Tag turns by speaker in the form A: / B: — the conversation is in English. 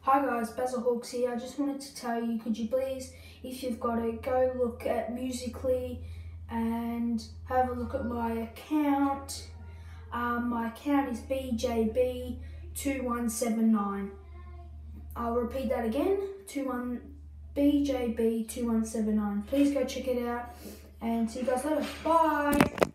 A: Hi guys, Basil Hawks here. I just wanted to tell you, could you please, if you've got it, go look at Musical.ly and have a look at my account. My account is BJB2179. I'll repeat that again, BJB2179. Please go check it out and see you guys later. Bye!